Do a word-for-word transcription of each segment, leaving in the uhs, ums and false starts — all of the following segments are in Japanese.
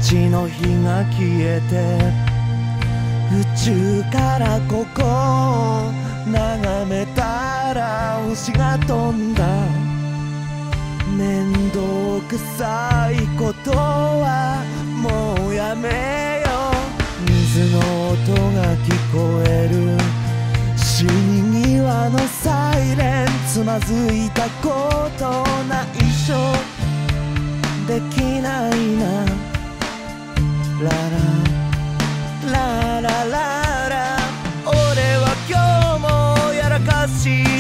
ちの日が消えて宇宙からここを眺めたら星が飛んだ。面倒くさいことはもうやめよう。水の音が聞こえる死に際のサイレン。つまずいたことないしょできないな。ララララララ。俺は今日もやらかした。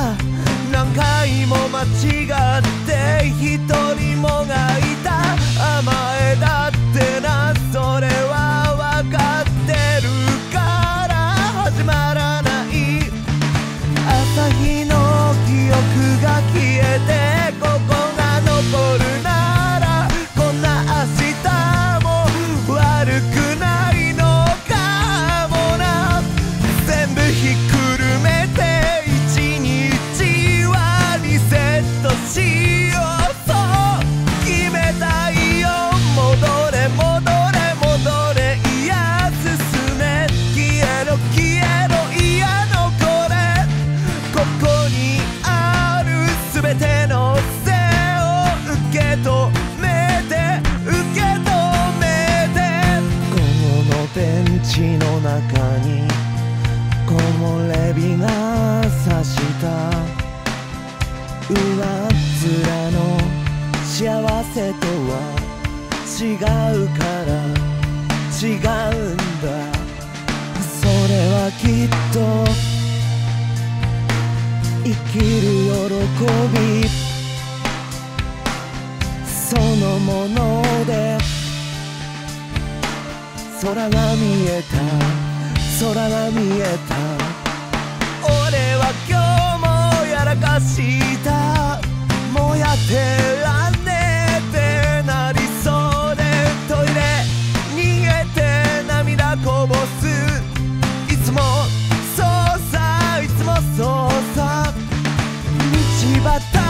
何回も間違って一人もがいた。甘えだってな、それは分かってるから始まらない。朝日の記憶が消えてここが残るなら、こんな明日も悪くないのかもな。全部ひっくるめて一日はリセットしよう。そう決めたいよ。戻れ戻れ戻れ、いや進め、消えろ消えろ、いや残れ。ここにある全ての生を受け止めて受け止めて。午後のベンチの中に木漏れ日が射した。上っ面の幸せとは違うから違うんだ。それはきっと生きる喜びそのもので。空が見えた空が見えた。俺は今日もやらかした。もうやってらんねえってなりそうで、トイレ逃げて涙こぼす。いつもそうさいつもそうさ。道端